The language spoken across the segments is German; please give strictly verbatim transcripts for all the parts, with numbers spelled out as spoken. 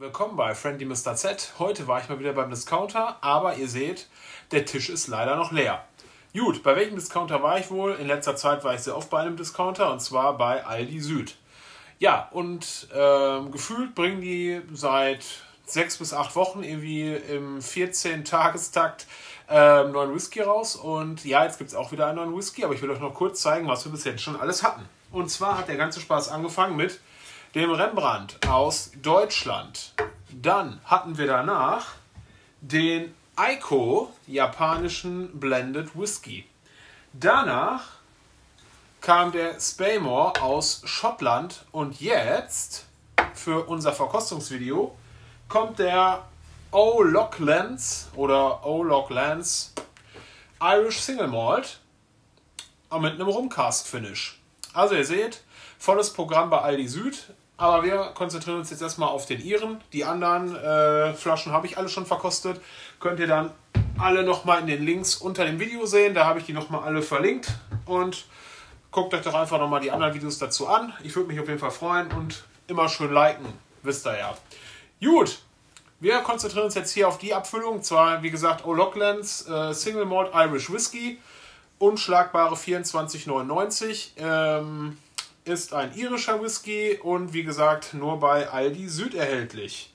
willkommen bei Friendly Mister Z. Heute war ich mal wieder beim Discounter, aber ihr seht, der Tisch ist leider noch leer. Gut, bei welchem Discounter war ich wohl? In letzter Zeit war ich sehr oft bei einem Discounter und zwar bei Aldi Süd. Ja, und ähm, gefühlt bringen die seit sechs bis acht Wochen irgendwie im vierzehn-Tagestakt ähm, neuen Whisky raus. Und ja, jetzt gibt es auch wieder einen neuen Whisky, aber ich will euch noch kurz zeigen, was wir bis jetzt schon alles hatten. Und zwar hat der ganze Spaß angefangen mit dem Rembrandt aus Deutschland. Dann hatten wir danach den Eiko japanischen Blended Whisky. Danach kam der Spaymore aus Schottland und jetzt für unser Verkostungsvideo kommt der O'Loughlan's oder O'Loughlan's Irish Single Malt mit einem Rumcast Finish. Also ihr seht, volles Programm bei Aldi Süd, aber wir konzentrieren uns jetzt erstmal auf den Iren. Die anderen äh, Flaschen habe ich alle schon verkostet. Könnt ihr dann alle nochmal in den Links unter dem Video sehen. Da habe ich die nochmal alle verlinkt. Und guckt euch doch einfach nochmal die anderen Videos dazu an. Ich würde mich auf jeden Fall freuen und immer schön liken. Wisst ihr ja. Gut, wir konzentrieren uns jetzt hier auf die Abfüllung. Zwar, wie gesagt, O'Loughlan's äh, Single Malt Irish Whisky. Unschlagbare vierundzwanzig neunundneunzig. Ähm... ist ein irischer Whisky und wie gesagt nur bei Aldi Süd erhältlich.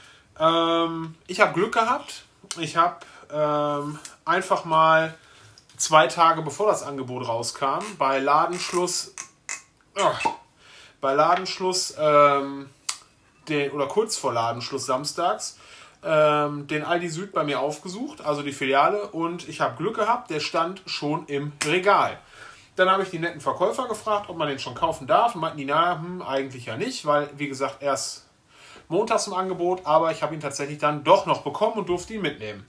Ähm, ich habe Glück gehabt. Ich habe ähm, einfach mal zwei Tage bevor das Angebot rauskam, bei Ladenschluss, oh, bei Ladenschluss ähm, den, oder kurz vor Ladenschluss samstags, ähm, den Aldi Süd bei mir aufgesucht, also die Filiale, und ich habe Glück gehabt, der stand schon im Regal. Dann habe ich die netten Verkäufer gefragt, ob man den schon kaufen darf. Und meinten die, na, hm, eigentlich ja nicht, weil, wie gesagt, erst montags im Angebot. Aber ich habe ihn tatsächlich dann doch noch bekommen und durfte ihn mitnehmen.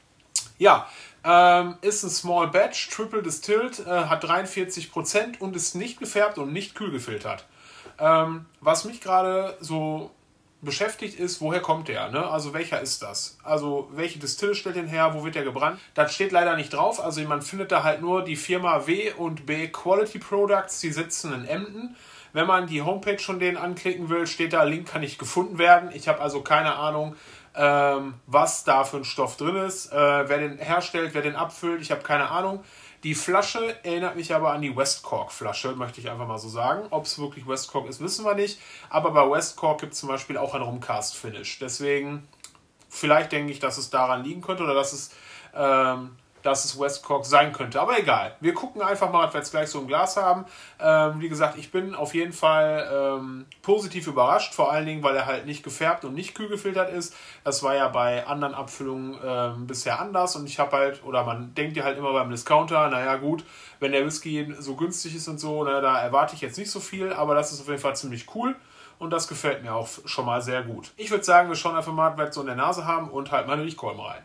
Ja, ähm, ist ein Small Batch, Triple Distilled, äh, hat dreiundvierzig Prozent und ist nicht gefärbt und nicht kühl gefiltert. Ähm, was mich gerade so beschäftigt ist, woher kommt der? Ne? Also welcher ist das? Also welche Distille stellt den her? Wo wird der gebrannt? Das steht leider nicht drauf. Also man findet da halt nur die Firma W und B Quality Products. Die sitzen in Emden. Wenn man die Homepage von denen anklicken will, steht da, Link kann nicht gefunden werden. Ich habe also keine Ahnung, ähm, was da für ein Stoff drin ist. Äh, wer den herstellt, wer den abfüllt, ich habe keine Ahnung. Die Flasche erinnert mich aber an die Westcork-Flasche, möchte ich einfach mal so sagen. Ob es wirklich Westcork ist, wissen wir nicht. Aber bei Westcork gibt es zum Beispiel auch ein Rumcast-Finish. Deswegen, vielleicht denke ich, dass es daran liegen könnte oder dass es, ähm, dass es Westcork sein könnte. Aber egal, wir gucken einfach mal, ob wir jetzt gleich so ein Glas haben. Ähm, wie gesagt, ich bin auf jeden Fall ähm, positiv überrascht. Vor allen Dingen, weil er halt nicht gefärbt und nicht kühl gefiltert ist. Das war ja bei anderen Abfüllungen ähm, bisher anders. Und ich habe halt, oder man denkt ja halt immer beim Discounter, naja gut, wenn der Whisky so günstig ist und so, na, da erwarte ich jetzt nicht so viel. Aber das ist auf jeden Fall ziemlich cool. Und das gefällt mir auch schon mal sehr gut. Ich würde sagen, wir schauen einfach mal, was wir so in der Nase haben und halt meine Milchkolben rein.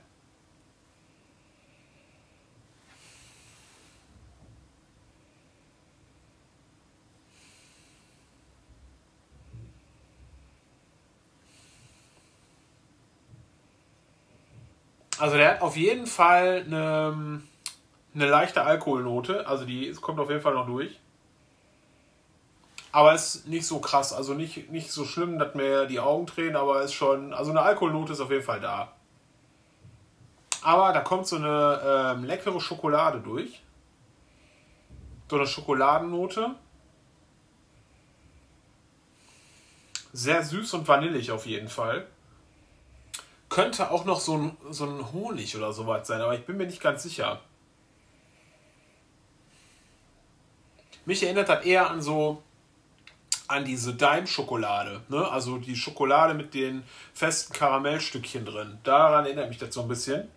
Also der hat auf jeden Fall eine, eine leichte Alkoholnote. Also die kommt auf jeden Fall noch durch. Aber ist nicht so krass. Also nicht, nicht so schlimm, dass mir die Augen tränen, aber ist schon. Also eine Alkoholnote ist auf jeden Fall da. Aber da kommt so eine ähm, leckere Schokolade durch. So eine Schokoladennote. Sehr süß und vanillig auf jeden Fall. Könnte auch noch so ein, so ein Honig oder sowas sein, aber ich bin mir nicht ganz sicher. Mich erinnert das eher an so an diese Daim-Schokolade, ne? Also die Schokolade mit den festen Karamellstückchen drin. Daran erinnert mich das so ein bisschen.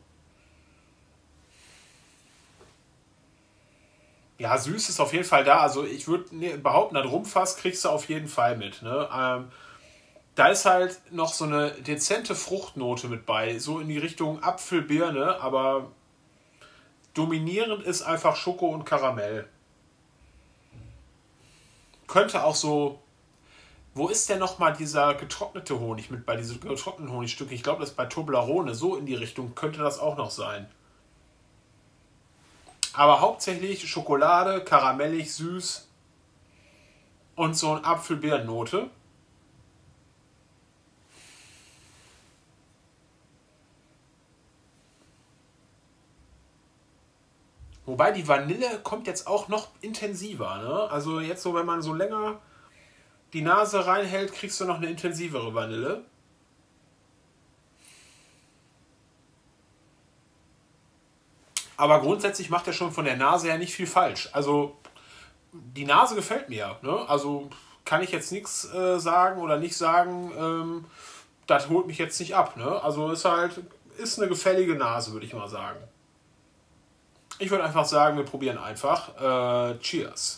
Ja, süß ist auf jeden Fall da. Also ich würde behaupten, das Rumfass kriegst du auf jeden Fall mit. Ne? Ähm, Da ist halt noch so eine dezente Fruchtnote mit bei, so in die Richtung Apfel-Birne, aber dominierend ist einfach Schoko und Karamell. Könnte auch so, wo ist denn nochmal dieser getrocknete Honig mit bei, diese getrockneten Honigstücke? Ich glaube, das ist bei Toblerone, so in die Richtung könnte das auch noch sein. Aber hauptsächlich Schokolade, karamellig, süß und so eine Apfel-Birnen-Note. Wobei die Vanille kommt jetzt auch noch intensiver. Ne? Also jetzt so, wenn man so länger die Nase reinhält, kriegst du noch eine intensivere Vanille. Aber grundsätzlich macht er schon von der Nase her nicht viel falsch. Also die Nase gefällt mir. Ne? Also kann ich jetzt nichts äh, sagen oder nicht sagen, ähm, das holt mich jetzt nicht ab. Ne? Also ist halt, ist eine gefällige Nase, würde ich mal sagen. Ich würde einfach sagen, wir probieren einfach. Äh, cheers.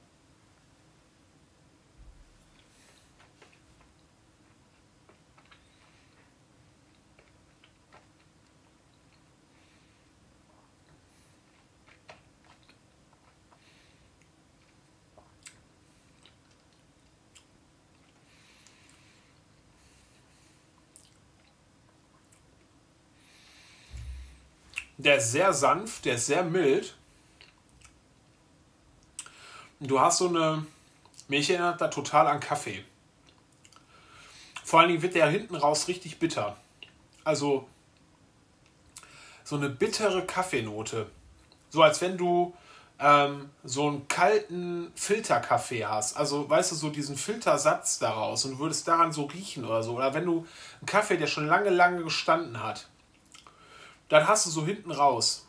Der ist sehr sanft, der ist sehr mild. Du hast so eine... Mich erinnert da total an Kaffee. Vor allen Dingen wird der hinten raus richtig bitter. Also so eine bittere Kaffeenote. So als wenn du ähm, so einen kalten Filterkaffee hast. Also weißt du, so diesen Filtersatz daraus und du würdest daran so riechen oder so. Oder wenn du einen Kaffee, der schon lange, lange gestanden hat, dann hast du so hinten raus.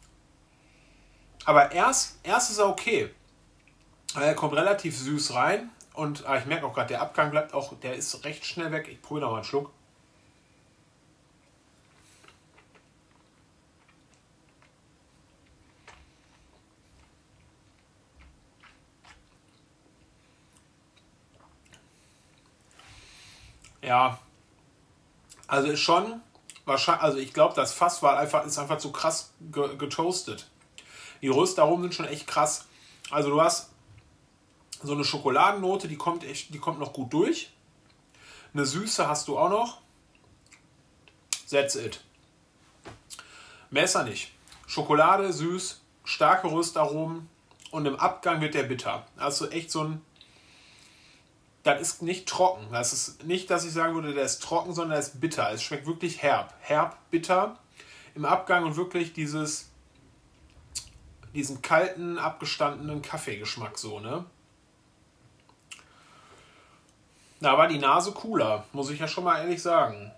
Aber erst, erst ist er okay. Er kommt relativ süß rein und ah, ich merke auch gerade, der Abgang bleibt auch, der ist recht schnell weg. Ich probiere noch mal einen Schluck. Ja, also ist schon wahrscheinlich, also ich glaube, das Fass war einfach, ist einfach zu krass ge- getoastet. Die Röstaromen sind schon echt krass. Also du hast so eine Schokoladennote, die kommt echt, die kommt noch gut durch. Eine Süße hast du auch noch. That's it. Mehr ist er nicht. Schokolade, süß, starke Röstaromen und im Abgang wird der bitter. Also echt so ein... Das ist nicht trocken. Das ist nicht, dass ich sagen würde, der ist trocken, sondern der ist bitter. Es schmeckt wirklich herb. Herb, bitter im Abgang und wirklich dieses, diesen kalten, abgestandenen Kaffeegeschmack so, ne? Da war die Nase cooler, muss ich ja schon mal ehrlich sagen.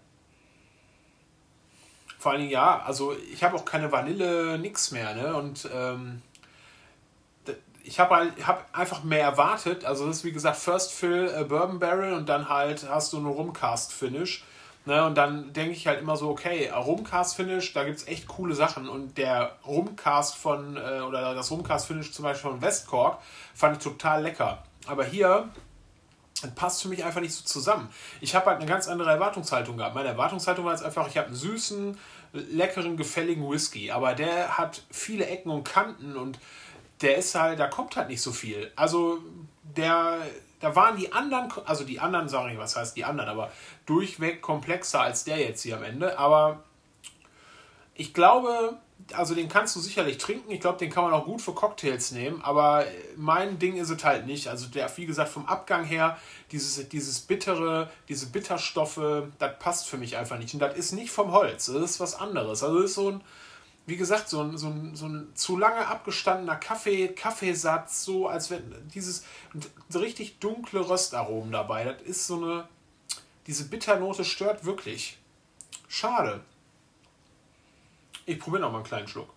Vor allen Dingen, ja, also ich habe auch keine Vanille, nix mehr, ne? Und ähm, ich habe halt, hab einfach mehr erwartet. Also das ist wie gesagt First Fill äh, Bourbon Barrel und dann halt hast du einen Rumcast Finish. Ne? Und dann denke ich halt immer so, okay, Rumcast Finish, da gibt es echt coole Sachen. Und der Rumcast von, äh, oder das Rumcast Finish zum Beispiel von Westcork fand ich total lecker. Aber hier das passt für mich einfach nicht so zusammen. Ich habe halt eine ganz andere Erwartungshaltung gehabt. Meine Erwartungshaltung war jetzt einfach, ich habe einen süßen, leckeren, gefälligen Whisky. Aber der hat viele Ecken und Kanten und der ist halt, da kommt halt nicht so viel. Also der, da waren die anderen, also die anderen, sage ich, was heißt die anderen, aber durchweg komplexer als der jetzt hier am Ende. Aber ich glaube, also den kannst du sicherlich trinken. Ich glaube, den kann man auch gut für Cocktails nehmen. Aber mein Ding ist es halt nicht. Also der, wie gesagt, vom Abgang her, dieses, dieses bittere, diese Bitterstoffe, das passt für mich einfach nicht. Und das ist nicht vom Holz. Das ist was anderes. Also das ist so ein, wie gesagt, so ein, so ein, so ein zu lange abgestandener Kaffee, Kaffeesatz, so als wenn dieses so richtig dunkle Röstaromen dabei. Das ist so eine, diese Bitternote stört wirklich. Schade. Ich probiere noch mal einen kleinen Schluck.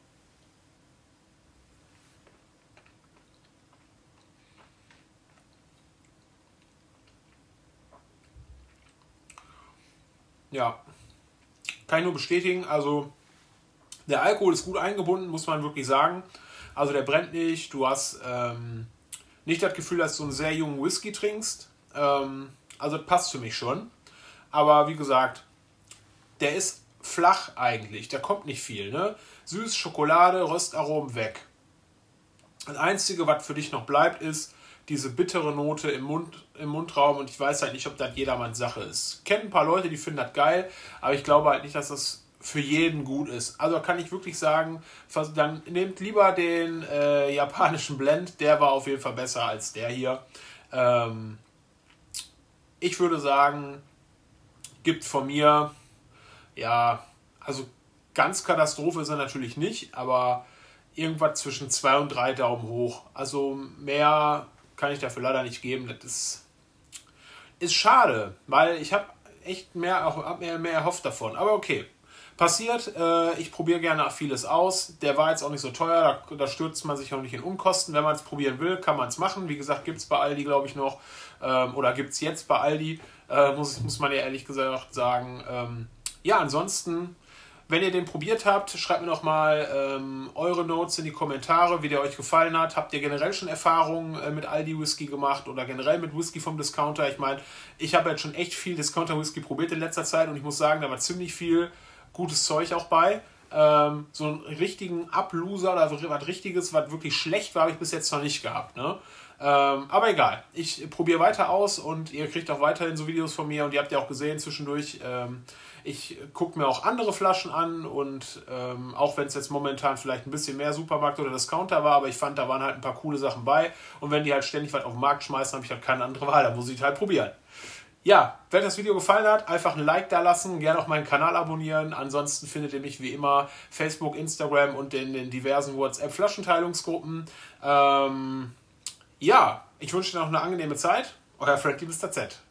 Ja, kann ich nur bestätigen. Also der Alkohol ist gut eingebunden, muss man wirklich sagen. Also der brennt nicht. Du hast ähm, nicht das Gefühl, dass du einen sehr jungen Whisky trinkst. Ähm, also das passt für mich schon. Aber wie gesagt, der ist flach eigentlich. Da kommt nicht viel. Ne? Süß, Schokolade, Röstaromen weg. Das Einzige, was für dich noch bleibt, ist diese bittere Note im, Mund, im Mundraum. Und ich weiß halt nicht, ob das jedermanns Sache ist. Ich kenne ein paar Leute, die finden das geil. Aber ich glaube halt nicht, dass das für jeden gut ist. Also kann ich wirklich sagen, dann nehmt lieber den äh, japanischen Blend. Der war auf jeden Fall besser als der hier. Ähm, ich würde sagen, gibt von mir, ja, also ganz Katastrophe ist er natürlich nicht, aber irgendwas zwischen zwei und drei Daumen hoch. Also mehr kann ich dafür leider nicht geben. Das ist, ist schade, weil ich habe echt mehr, hab mehr, mehr erhofft davon. Aber okay, passiert. Äh, ich probiere gerne vieles aus. Der war jetzt auch nicht so teuer, da, da stürzt man sich auch nicht in Unkosten. Wenn man es probieren will, kann man es machen. Wie gesagt, gibt es bei Aldi, glaube ich, noch. Ähm, oder gibt es jetzt bei Aldi, äh, muss, muss man ja ehrlich gesagt sagen. Ähm, ja, ansonsten, wenn ihr den probiert habt, schreibt mir noch mal ähm, eure Notes in die Kommentare, wie der euch gefallen hat. Habt ihr generell schon Erfahrungen äh, mit Aldi Whisky gemacht oder generell mit Whisky vom Discounter? Ich meine, ich habe jetzt schon echt viel Discounter Whisky probiert in letzter Zeit und ich muss sagen, da war ziemlich viel gutes Zeug auch bei. Ähm, so einen richtigen Abloser oder was Richtiges, was wirklich schlecht war, habe ich bis jetzt noch nicht gehabt. Ne? Ähm, aber egal, ich probiere weiter aus und ihr kriegt auch weiterhin so Videos von mir und ihr habt ja auch gesehen zwischendurch, ähm, ich gucke mir auch andere Flaschen an und ähm, auch wenn es jetzt momentan vielleicht ein bisschen mehr Supermarkt oder Discounter war, aber ich fand, da waren halt ein paar coole Sachen bei und wenn die halt ständig was auf den Markt schmeißen, habe ich halt keine andere Wahl, da muss ich halt probieren. Ja, wenn das Video gefallen hat, einfach ein Like da lassen, gerne auch meinen Kanal abonnieren. Ansonsten findet ihr mich wie immer Facebook, Instagram und in den diversen WhatsApp-Flaschenteilungsgruppen. Ähm, ja, ich wünsche dir noch eine angenehme Zeit. Euer Frankie Mister Z.